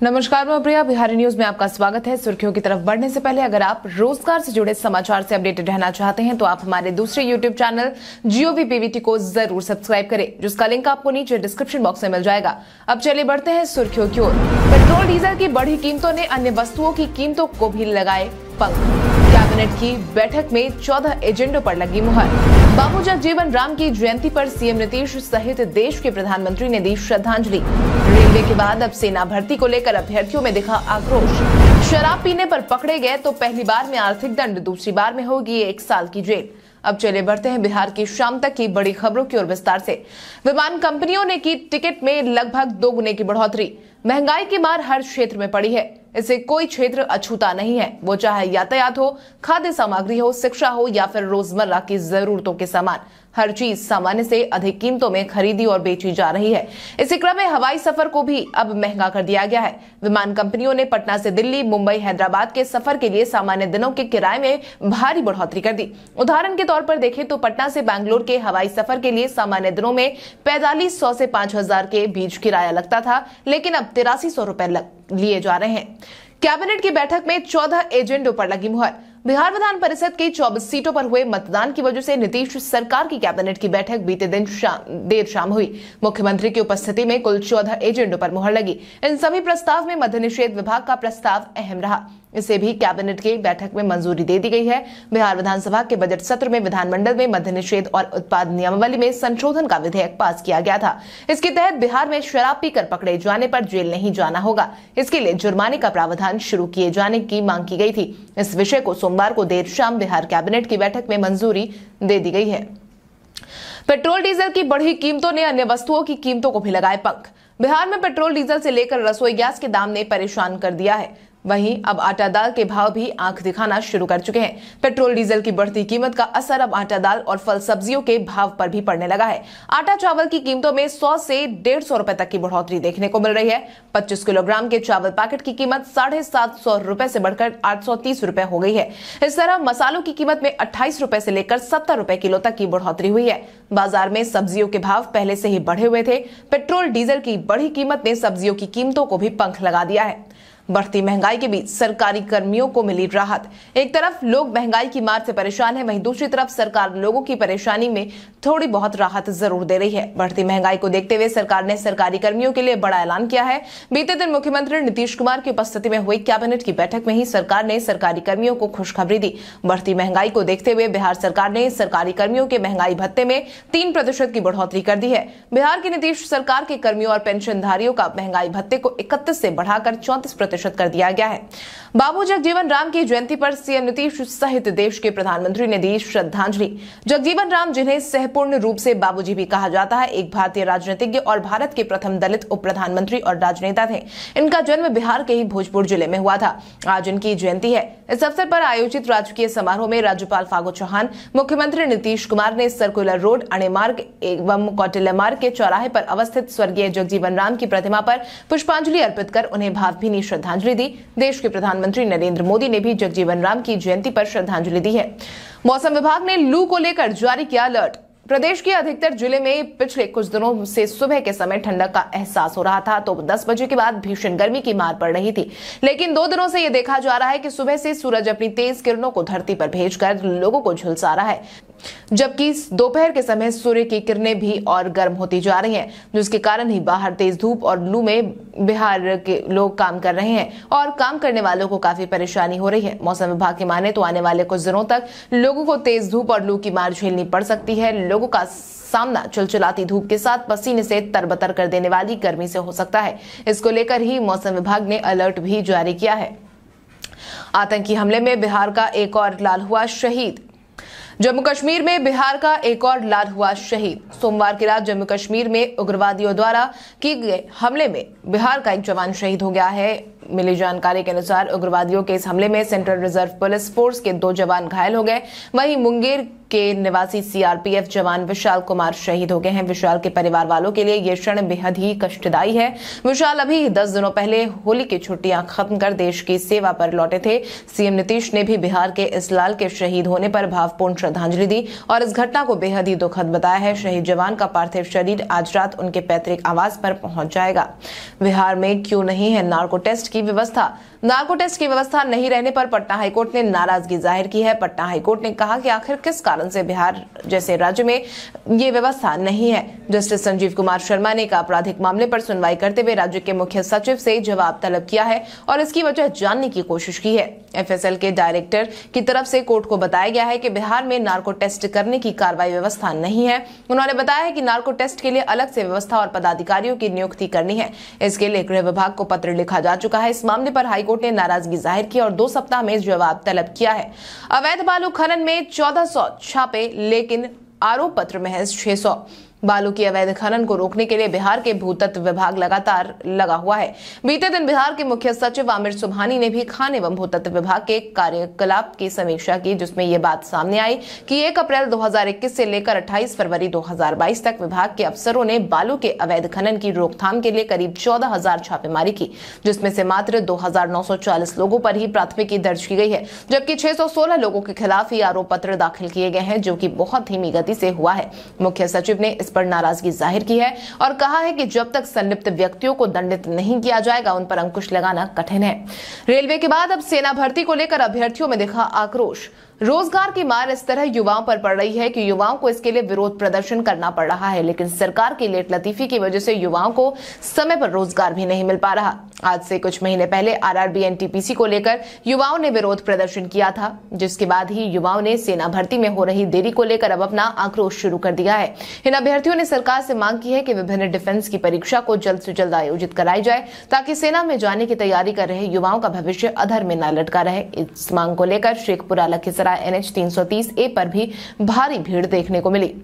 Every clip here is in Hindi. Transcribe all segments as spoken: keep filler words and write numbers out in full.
नमस्कार, मैं प्रिया। बिहारी न्यूज में आपका स्वागत है। सुर्खियों की तरफ बढ़ने से पहले अगर आप रोजगार से जुड़े समाचार से अपडेटेड रहना चाहते हैं तो आप हमारे दूसरे यूट्यूब चैनल जीओवी पीवीटी को जरूर सब्सक्राइब करें, जिसका लिंक आपको नीचे डिस्क्रिप्शन बॉक्स में मिल जाएगा। अब चलिए बढ़ते हैं सुर्खियों की ओर। पेट्रोल डीजल की बढ़ी कीमतों ने अन्य वस्तुओं की कीमतों को भी लगाए पंख। कैबिनेट की बैठक में चौदह एजेंडों पर लगी मुहर। बाबू जगजीवन राम की जयंती पर सीएम नीतीश सहित देश के प्रधानमंत्री ने दी श्रद्धांजलि। रेलवे के बाद अब सेना भर्ती को लेकर अभ्यर्थियों में दिखा आक्रोश। शराब पीने पर पकड़े गए तो पहली बार में आर्थिक दंड, दूसरी बार में होगी एक साल की जेल। अब चले बढ़ते हैं बिहार की शाम तक की बड़ी खबरों की ओर विस्तार से। विमान कंपनियों ने की टिकट में लगभग दो गुने की बढ़ोतरी। महंगाई की मार हर क्षेत्र में पड़ी है, इसे कोई क्षेत्र अछूता नहीं है, वो चाहे यातायात हो, खाद्य सामग्री हो, शिक्षा हो या फिर रोजमर्रा की जरूरतों के सामान। हर चीज सामान्य से अधिक कीमतों में खरीदी और बेची जा रही है। इसी क्रम में हवाई सफर को भी अब महंगा कर दिया गया है। विमान कंपनियों ने पटना से दिल्ली, मुंबई, हैदराबाद के सफर के लिए सामान्य दिनों के किराए में भारी बढ़ोतरी कर दी। उदाहरण के तौर पर देखें तो पटना से बैंगलोर के हवाई सफर के लिए सामान्य दिनों में पैंतालीस सौ से पांच हजार के बीच किराया लगता था, लेकिन अब तिरासी सौ रुपए लिए जा रहे हैं। कैबिनेट की बैठक में चौदह एजेंडों पर लगी मुहर। बिहार विधान परिषद की चौबीस सीटों पर हुए मतदान की वजह से नीतीश सरकार की कैबिनेट की बैठक बीते दिन शाम देर शाम हुई। मुख्यमंत्री की उपस्थिति में कुल चौदह एजेंडों पर मुहर लगी। इन सभी प्रस्ताव में मद्य निषेध विभाग का प्रस्ताव अहम रहा। इसे भी कैबिनेट की बैठक में मंजूरी दे दी गई है। बिहार विधानसभा के बजट सत्र में विधानमंडल में मद्य निषेध और उत्पाद नियमावली में संशोधन का विधेयक पास किया गया था। इसके तहत बिहार में शराब पीकर पकड़े जाने पर जेल नहीं जाना होगा। इसके लिए जुर्माने का प्रावधान शुरू किए जाने की मांग की गई थी। इस विषय को सोमवार को देर शाम बिहार कैबिनेट की बैठक में मंजूरी दे दी गई है। पेट्रोल डीजल की बढ़ी कीमतों ने अन्य वस्तुओं की कीमतों को भी लगाए पंख। बिहार में पेट्रोल डीजल से लेकर रसोई गैस के दाम ने परेशान कर दिया है। वहीं अब आटा दाल के भाव भी आंख दिखाना शुरू कर चुके हैं। पेट्रोल डीजल की बढ़ती कीमत का असर अब आटा दाल और फल सब्जियों के भाव पर भी पड़ने लगा है। आटा चावल की कीमतों में सौ से डेढ़ सौ रुपए तक की बढ़ोतरी देखने को मिल रही है। पच्चीस किलोग्राम के चावल पैकेट की कीमत साढ़े सात सौ रुपए से बढ़कर आठ सौ तीस रुपए हो गई है। इस तरह मसालों की कीमत में अट्ठाईस रुपए से लेकर सत्तर रुपए किलो तक की बढ़ोतरी हुई है। बाजार में सब्जियों के भाव पहले से ही बढ़े हुए थे। पेट्रोल डीजल की बढ़ी कीमत ने सब्जियों की कीमतों को भी पंख लगा दिया है। बढ़ती महंगाई के बीच सरकारी कर्मियों को मिली राहत। एक तरफ लोग महंगाई की मार से परेशान हैं, वहीं दूसरी तरफ सरकार लोगों की परेशानी में थोड़ी बहुत राहत जरूर दे रही है। बढ़ती महंगाई को देखते हुए सरकार ने सरकारी कर्मियों के लिए बड़ा ऐलान किया है। बीते दिन मुख्यमंत्री नीतीश कुमार की उपस्थिति में हुई कैबिनेट की बैठक में ही सरकार ने सरकारी कर्मियों को खुशखबरी दी। बढ़ती महंगाई को देखते हुए बिहार सरकार ने सरकारी कर्मियों के महंगाई भत्ते में तीन प्रतिशत की बढ़ोतरी कर दी है। बिहार की नीतीश सरकार के कर्मियों और पेंशनधारियों का महंगाई भत्ते को इकतीस से बढ़ाकर चौंतीस प्रतिशत कर दिया गया है। बाबू जगजीवन राम की जयंती पर सीएम नीतीश सहित देश के प्रधानमंत्री ने दी श्रद्धांजलि। जगजीवन राम, जिन्हें सहपूर्ण रूप से बाबूजी भी कहा जाता है, एक भारतीय राजनीतिज्ञ और भारत के प्रथम दलित उप प्रधानमंत्री और राजनेता थे। इनका जन्म बिहार के ही भोजपुर जिले में हुआ था। आज इनकी जयंती है। इस अवसर पर आयोजित राजकीय समारोह में राज्यपाल फागू चौहान, मुख्यमंत्री नीतीश कुमार ने सर्कुलर रोड, अणे मार्ग एवं कौटिल्य मार्ग के चौराहे पर अवस्थित स्वर्गीय जगजीवन राम की प्रतिमा पर पुष्पांजलि अर्पित कर उन्हें भावभीनी श्रद्धांजलि दी। देश के प्रधानमंत्री नरेंद्र मोदी ने भी जगजीवन राम की जयंती पर श्रद्धांजलि दी है। मौसम विभाग ने लू को लेकर जारी किया अलर्ट। प्रदेश के अधिकतर जिले में पिछले कुछ दिनों से सुबह के समय ठंडक का एहसास हो रहा था, तो दस बजे के बाद भीषण गर्मी की मार पड़ रही थी। लेकिन दो दिनों से यह देखा जा रहा है कि सुबह से सूरज अपनी तेज किरणों को धरती पर भेजकर लोगों को झुलसा रहा है, जबकि दोपहर के समय सूर्य की किरणें भी और गर्म होती जा रही हैं, जिसके कारण ही बाहर तेज धूप और लू में बिहार के लोग काम कर रहे हैं और काम करने वालों को काफी परेशानी हो रही है। मौसम विभाग की माने तो आने वाले कुछ दिनों तक लोगों को तेज धूप और लू की मार झेलनी पड़ सकती है। लोगों का सामना चिलचिलाती धूप के साथ पसीने से तरबतर कर देने वाली गर्मी से हो सकता है। इसको लेकर ही मौसम विभाग ने अलर्ट भी जारी किया है। आतंकी हमले में बिहार का एक और लाल हुआ शहीद। जम्मू कश्मीर में बिहार का एक और लाल हुआ शहीद। सोमवार की रात जम्मू कश्मीर में उग्रवादियों द्वारा किए गए हमले में बिहार का एक जवान शहीद हो गया है। मिली जानकारी के अनुसार उग्रवादियों के इस हमले में सेंट्रल रिजर्व पुलिस फोर्स के दो जवान घायल हो गए। वहीं मुंगेर के निवासी सीआरपीएफ जवान विशाल कुमार शहीद हो गए हैं। विशाल के परिवार वालों के लिए ये क्षण बेहद ही कष्टदायी है। विशाल अभी दस दिनों पहले होली की छुट्टियां खत्म कर देश की सेवा पर लौटे थे। सीएम नीतीश ने भी बिहार के इसलाल के शहीद होने पर भावपूर्ण श्रद्धांजलि दी और इस घटना को बेहद ही दुखद बताया है। शहीद जवान का पार्थिव शरीर आज रात उनके पैतृक आवास पर पहुंच जाएगा। बिहार में क्यों नहीं है नार्को टेस्ट की व्यवस्था? नार्को टेस्ट की व्यवस्था नहीं रहने पर पटना हाईकोर्ट ने नाराजगी जाहिर की है। पटना हाईकोर्ट ने कहा कि आखिर किस कारण से बिहार जैसे राज्य में ये व्यवस्था नहीं है। जस्टिस संजीव कुमार शर्मा ने एक आपराधिक मामले पर सुनवाई करते हुए राज्य के मुख्य सचिव से जवाब तलब किया है और इसकी वजह जानने की कोशिश की है। एफएसएल के डायरेक्टर की तरफ से कोर्ट को बताया गया है कि बिहार में नार्को टेस्ट करने की कार्रवाई व्यवस्था नहीं है। उन्होंने बताया है कि नार्को टेस्ट के लिए अलग से व्यवस्था और पदाधिकारियों की नियुक्ति करनी है। इसके लिए गृह विभाग को पत्र लिखा जा चुका है। इस मामले पर हाईकोर्ट ने नाराजगी जाहिर की और दो सप्ताह में जवाब तलब किया है। अवैध बालू खनन में चौदह सौ छापे, लेकिन आरोप पत्र महज छह सौ। बालू की अवैध खनन को रोकने के लिए बिहार के भूतत्व विभाग लगातार लगा हुआ है। बीते दिन बिहार के मुख्य सचिव आमिर सुबहानी ने भी खान एवं भूतत्व विभाग के कार्यकलाप की समीक्षा की, जिसमें यह बात सामने आई कि एक अप्रैल दो हज़ार इक्कीस से लेकर अट्ठाईस फरवरी दो हज़ार बाईस तक विभाग के अफसरों ने बालू के अवैध खनन की रोकथाम के लिए करीब चौदह हजार छापेमारी की, जिसमें से मात्र दो हजार नौ सौ चालीस लोगों पर ही प्राथमिकी दर्ज की गई है, जबकि छह सौ सोलह लोगों के खिलाफ ही आरोप पत्र दाखिल किए गए हैं, जो कि बहुत धीमी गति से हुआ है। मुख्य सचिव ने इस पर नाराजगी जाहिर की है और कहा है कि जब तक संलिप्त व्यक्तियों को दंडित नहीं किया जाएगा उन पर अंकुश लगाना कठिन है। रेलवे के बाद अब सेना भर्ती को लेकर अभ्यर्थियों में दिखा आक्रोश। रोजगार की मार इस तरह युवाओं पर पड़ रही है कि युवाओं को इसके लिए विरोध प्रदर्शन करना पड़ रहा है, लेकिन सरकार की लेट लतीफी की वजह से युवाओं को समय पर रोजगार भी नहीं मिल पा रहा। आज से कुछ महीने पहले आरआरबी एनटीपीसी को लेकर युवाओं ने विरोध प्रदर्शन किया था, जिसके बाद ही युवाओं ने सेना भर्ती में हो रही देरी को लेकर अब अपना आक्रोश शुरू कर दिया है। इन अभ्यर्थियों ने सरकार से मांग की है कि विभिन्न डिफेंस की परीक्षा को जल्द से जल्द आयोजित कराई जाए, ताकि सेना में जाने की तैयारी कर रहे युवाओं का भविष्य अधर में न लटका रहे। इस मांग को लेकर शेखपुरा लखीसराय एनएच तीन सौ तीस ए पर भी भारी भीड़ देखने को मिली।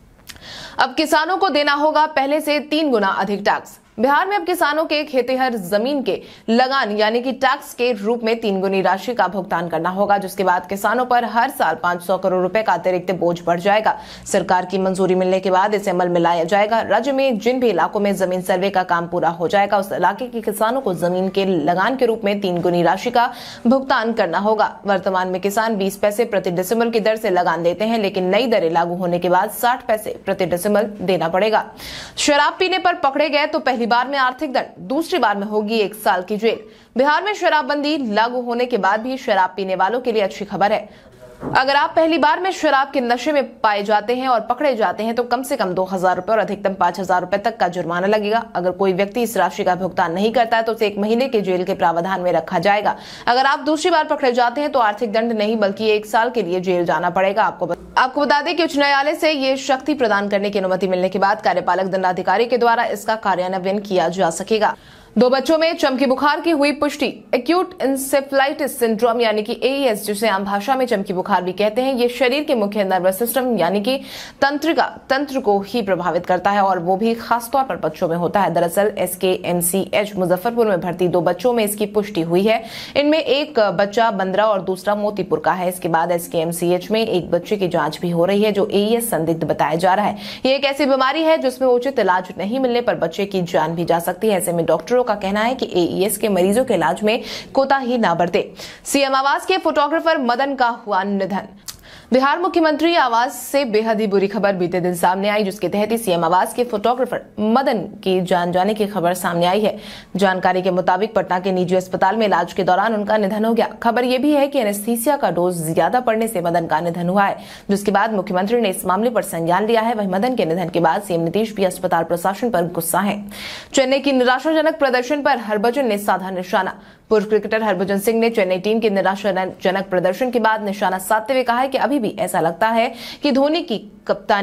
अब किसानों को देना होगा पहले से तीन गुना अधिक टैक्स। बिहार में अब किसानों के खेतिहर जमीन के लगान यानी कि टैक्स के रूप में तीन गुनी राशि का भुगतान करना होगा, जिसके बाद किसानों पर हर साल पाँच सौ करोड़ रुपए का अतिरिक्त बोझ बढ़ जाएगा। सरकार की मंजूरी मिलने के बाद इसे अमल में लाया जाएगा। राज्य में जिन भी इलाकों में जमीन सर्वे का काम पूरा हो जाएगा, उस इलाके के किसानों को जमीन के लगान के रूप में तीन गुनी राशि का भुगतान करना होगा। वर्तमान में किसान बीस पैसे प्रति डिसमिल की दर से लगान देते हैं, लेकिन नई दरें लागू होने के बाद साठ पैसे प्रति डिसमिल देना पड़ेगा। शराब पीने पर पकड़े गए तो पहली बार में आर्थिक दंड, दूसरी बार में होगी एक साल की जेल। बिहार में शराबबंदी लागू होने के बाद भी शराब पीने वालों के लिए अच्छी खबर है। अगर आप पहली बार में शराब के नशे में पाए जाते हैं और पकड़े जाते हैं तो कम से कम दो हजार रुपए और अधिकतम पांच हजार रुपए तक का जुर्माना लगेगा। अगर कोई व्यक्ति इस राशि का भुगतान नहीं करता है तो उसे एक महीने के जेल के प्रावधान में रखा जाएगा। अगर आप दूसरी बार पकड़े जाते हैं तो आर्थिक दंड नहीं बल्कि एक साल के लिए जेल जाना पड़ेगा। आपको आपको बता दें कि उच्च न्यायालय से ये शक्ति प्रदान करने की अनुमति मिलने के बाद कार्यपालक दंडाधिकारी के द्वारा इसका कार्यान्वयन किया जा सकेगा। दो बच्चों में चमकी बुखार की हुई पुष्टि। एक्यूट इंसेफ्लाइटिस सिंड्रोम यानी कि एईएस, जिसे आम भाषा में चमकी बुखार भी कहते हैं, ये शरीर के मुख्य नर्वस सिस्टम यानी कि तंत्रिका तंत्र को ही प्रभावित करता है और वो भी खासतौर पर बच्चों में होता है। दरअसल एसकेएमसीएच मुजफ्फरपुर में भर्ती दो बच्चों में इसकी पुष्टि हुई है। इनमें एक बच्चा बंदरा और दूसरा मोतीपुर का है। इसके बाद एसकेएमसीएच में एक बच्चे की जांच भी हो रही है जो एईएस संदिग्ध बताया जा रहा है। ये एक ऐसी बीमारी है जिसमें उचित इलाज नहीं मिलने पर बच्चे की जान भी जा सकती है। ऐसे में डॉक्टरों का कहना है कि एईएस के मरीजों के इलाज में कोताही ना बरते। सीएम आवास के फोटोग्राफर मदन का हुआ निधन। बिहार मुख्यमंत्री आवास से बेहद ही बुरी खबर बीते दिन सामने आई, जिसके तहत सीएम आवास के फोटोग्राफर मदन की जान जाने की खबर सामने आई है। जानकारी के मुताबिक पटना के निजी अस्पताल में इलाज के दौरान उनका निधन हो गया। खबर यह भी है कि एनेस्थीसिया का डोज ज्यादा पड़ने से मदन का निधन हुआ है, जिसके बाद मुख्यमंत्री ने इस मामले पर संज्ञान लिया है। वहीं मदन के निधन के बाद सीएम नीतीश भी अस्पताल प्रशासन पर गुस्सा है। चेन्नई की निराशाजनक प्रदर्शन पर हरभजन ने साधा निशाना। पूर्व क्रिकेटर हरभजन सिंह ने चेन्नई टीम के निराशाजनक प्रदर्शन के बाद निशाना साधते हुए कहा है कि अभी भी ऐसा लगता है कि धोनी की कप्तानी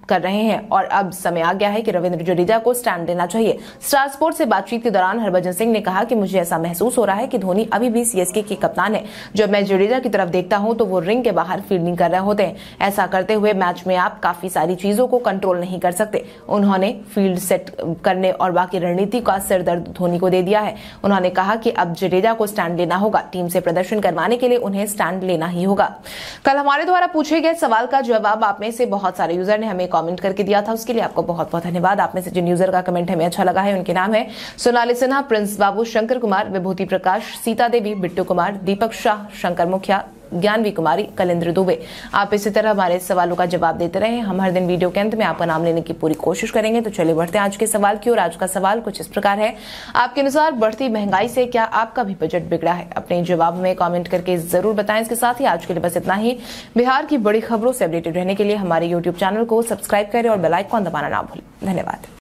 कर रहे हैं और अब समय आ गया है कि रविंद्र जडेजा को स्टैंड लेना चाहिए। स्टार स्पोर्ट्स से बातचीत के दौरान हरभजन सिंह ने कहा कि मुझे ऐसा महसूस हो रहा है कि धोनी अभी भी सीएसके के कप्तान है। जब मैं जडेजा की तरफ देखता हूं तो वो रिंग के बाहर फील्डिंग कर रहे होते हैं। ऐसा करते हुए मैच में आप काफी सारी चीजों को कंट्रोल नहीं कर सकते। उन्होंने फील्ड सेट करने और बाकी रणनीति का सिरदर्द धोनी को दे दिया है। उन्होंने कहा कि अब जडेजा को स्टैंड लेना होगा। टीम से प्रदर्शन करवाने के लिए उन्हें स्टैंड लेना ही होगा। कल हमारे द्वारा पूछे गए सवाल का जवाब आप में से बहुत सारे यूजर ने हमें कमेंट करके दिया था, उसके लिए आपको बहुत बहुत धन्यवाद। आप में से जिन यूजर का कमेंट हमें अच्छा लगा है उनके नाम है सोनाली सिन्हा, प्रिंस बाबू, शंकर कुमार, विभूति प्रकाश, सीता देवी, बिट्टू कुमार, दीपक शाह, शंकर मुखिया, ज्ञानवी कुमारी, कलेंद्र दुबे। आप इसी तरह हमारे सवालों का जवाब देते रहे। हम हर दिन वीडियो के अंत में आपका नाम लेने की पूरी कोशिश करेंगे। तो चलिए बढ़ते हैं आज के सवाल की ओर। आज का सवाल कुछ इस प्रकार है, आपके अनुसार बढ़ती महंगाई से क्या आपका भी बजट बिगड़ा है? अपने जवाब में कमेंट करके जरूर बताएं। इसके साथ ही आज के लिए बस इतना ही। बिहार की बड़ी खबरों से अपडेटेड रहने के लिए हमारे यूट्यूब चैनल को सब्सक्राइब करें और बेल आइकन दबाना ना भूलें। धन्यवाद।